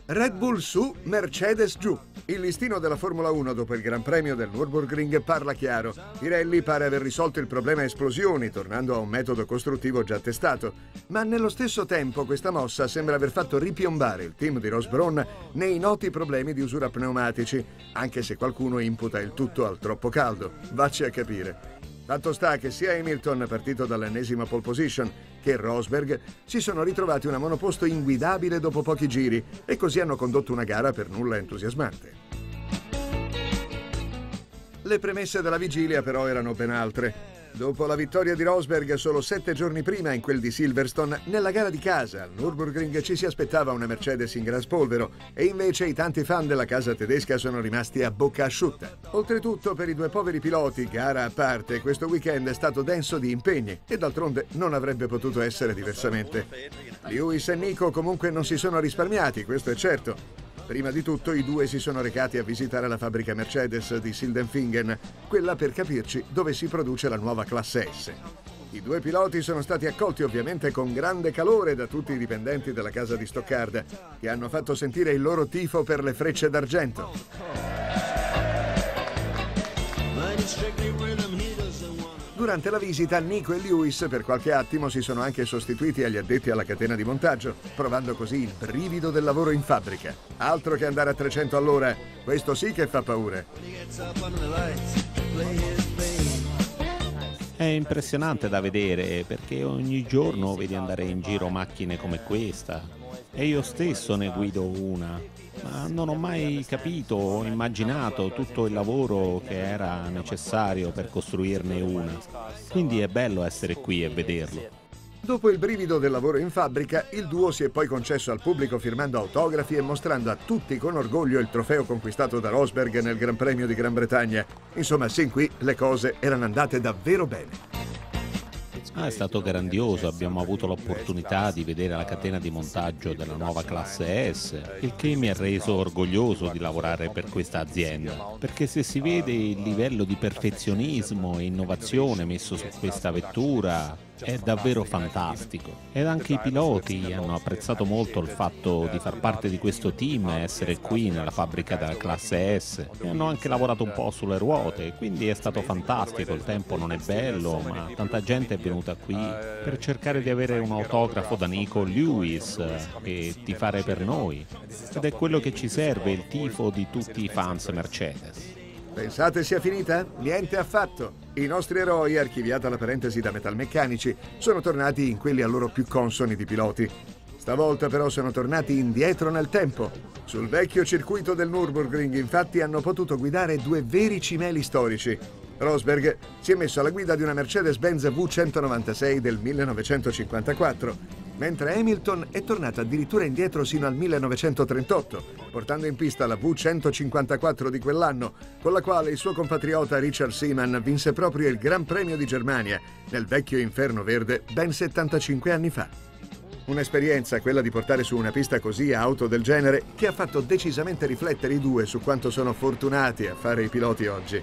Red Bull su, Mercedes giù. Il listino della Formula 1 dopo il Gran Premio del Nürburgring parla chiaro. Pirelli pare aver risolto il problema esplosioni, tornando a un metodo costruttivo già testato. Ma nello stesso tempo questa mossa sembra aver fatto ripiombare il team di Ross Brawn nei noti problemi di usura pneumatici, anche se qualcuno imputa il tutto al troppo caldo. Vacci a capire. Fatto sta che sia Hamilton, partito dall'ennesima pole position, che Rosberg si sono ritrovati una monoposto inguidabile dopo pochi giri e così hanno condotto una gara per nulla entusiasmante. Le premesse della vigilia però erano ben altre. Dopo la vittoria di Rosberg solo 7 giorni prima in quel di Silverstone, nella gara di casa al Nürburgring ci si aspettava una Mercedes in gran spolvero e invece i tanti fan della casa tedesca sono rimasti a bocca asciutta. Oltretutto per i due poveri piloti, gara a parte, questo weekend è stato denso di impegni e d'altronde non avrebbe potuto essere diversamente. Lewis e Nico comunque non si sono risparmiati, questo è certo. Prima di tutto i due si sono recati a visitare la fabbrica Mercedes di Sindelfingen, quella per capirci dove si produce la nuova classe S. I due piloti sono stati accolti ovviamente con grande calore da tutti i dipendenti della casa di Stoccarda, che hanno fatto sentire il loro tifo per le frecce d'argento. Durante la visita, Nico e Lewis per qualche attimo si sono anche sostituiti agli addetti alla catena di montaggio, provando così il brivido del lavoro in fabbrica. Altro che andare a 300 all'ora, questo sì che fa paura. È impressionante da vedere perché ogni giorno vedi andare in giro macchine come questa e io stesso ne guido una, ma non ho mai capito o immaginato tutto il lavoro che era necessario per costruirne una. Quindi è bello essere qui e vederlo. Dopo il brivido del lavoro in fabbrica, il duo si è poi concesso al pubblico firmando autografi e mostrando a tutti con orgoglio il trofeo conquistato da Rosberg nel Gran Premio di Gran Bretagna. Insomma, sin qui le cose erano andate davvero bene. È stato grandioso, abbiamo avuto l'opportunità di vedere la catena di montaggio della nuova classe S, il che mi ha reso orgoglioso di lavorare per questa azienda, perché se si vede il livello di perfezionismo e innovazione messo su questa vettura è davvero fantastico. Ed anche i piloti hanno apprezzato molto il fatto di far parte di questo team e essere qui nella fabbrica della classe S, e hanno anche lavorato un po' sulle ruote, quindi è stato fantastico, il tempo non è bello, ma tanta gente è venuta qui per cercare di avere un autografo da Nico Lewis e tifare per noi, ed è quello che ci serve, il tifo di tutti i fans Mercedes. Pensate sia finita? Niente affatto. I nostri eroi, archiviata la parentesi da metalmeccanici, sono tornati in quelli a loro più consoni di piloti. Stavolta però sono tornati indietro nel tempo. Sul vecchio circuito del Nürburgring infatti hanno potuto guidare due veri cimeli storici. Rosberg si è messo alla guida di una Mercedes-Benz V196 del 1954, mentre Hamilton è tornato addirittura indietro sino al 1938, portando in pista la V154 di quell'anno, con la quale il suo compatriota Richard Seaman vinse proprio il Gran Premio di Germania, nel vecchio Inferno Verde, ben 75 anni fa. Un'esperienza, quella di portare su una pista così auto del genere, che ha fatto decisamente riflettere i due su quanto sono fortunati a fare i piloti oggi.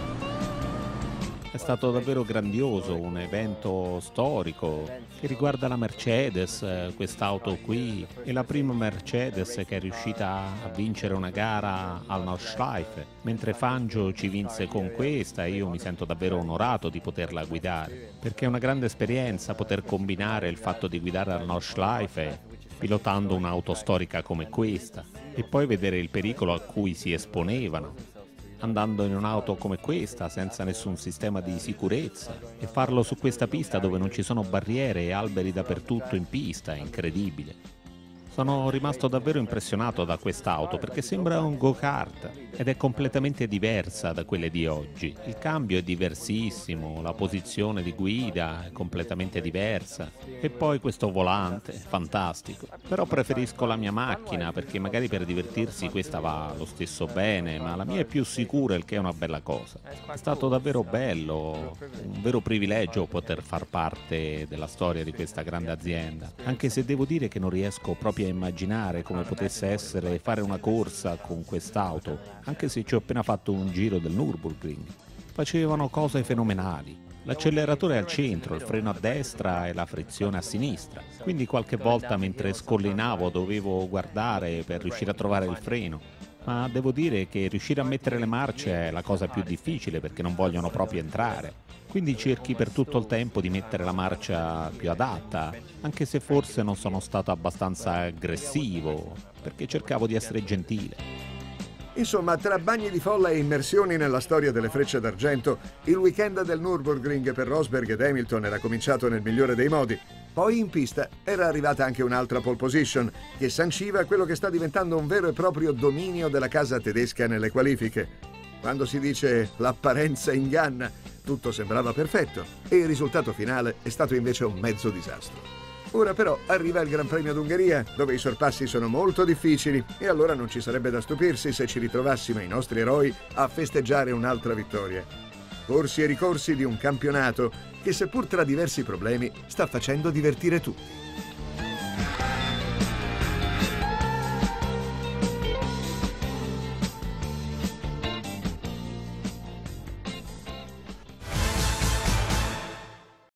È stato davvero grandioso, un evento storico che riguarda la Mercedes, quest'auto qui, è la prima Mercedes che è riuscita a vincere una gara al Nordschleife, mentre Fangio ci vinse con questa e io mi sento davvero onorato di poterla guidare, perché è una grande esperienza poter combinare il fatto di guidare al Nordschleife pilotando un'auto storica come questa e poi vedere il pericolo a cui si esponevano andando in un'auto come questa senza nessun sistema di sicurezza e farlo su questa pista dove non ci sono barriere e alberi dappertutto in pista, è incredibile. Sono rimasto davvero impressionato da quest'auto perché sembra un go-kart ed è completamente diversa da quelle di oggi. Il cambio è diversissimo, la posizione di guida è completamente diversa e poi questo volante, fantastico. Però preferisco la mia macchina perché magari per divertirsi questa va lo stesso bene, ma la mia è più sicura, il che è una bella cosa. È stato davvero bello, un vero privilegio poter far parte della storia di questa grande azienda, anche se devo dire che non riesco proprio a immaginare come potesse essere fare una corsa con quest'auto, anche se ci ho appena fatto un giro del Nürburgring. Facevano cose fenomenali. L'acceleratore è al centro, il freno a destra e la frizione a sinistra. Quindi qualche volta mentre scollinavo dovevo guardare per riuscire a trovare il freno. Ma devo dire che riuscire a mettere le marce è la cosa più difficile perché non vogliono proprio entrare. Quindi cerchi per tutto il tempo di mettere la marcia più adatta, anche se forse non sono stato abbastanza aggressivo, perché cercavo di essere gentile. Insomma, tra bagni di folla e immersioni nella storia delle Frecce d'Argento, il weekend del Nürburgring per Rosberg ed Hamilton era cominciato nel migliore dei modi. Poi in pista era arrivata anche un'altra pole position, che sanciva quello che sta diventando un vero e proprio dominio della casa tedesca nelle qualifiche. Quando si dice l'apparenza inganna, tutto sembrava perfetto e il risultato finale è stato invece un mezzo disastro. Ora però arriva il Gran Premio d'Ungheria, dove i sorpassi sono molto difficili e allora non ci sarebbe da stupirsi se ci ritrovassimo i nostri eroi a festeggiare un'altra vittoria. Corsi e ricorsi di un campionato che, seppur tra diversi problemi, sta facendo divertire tutti.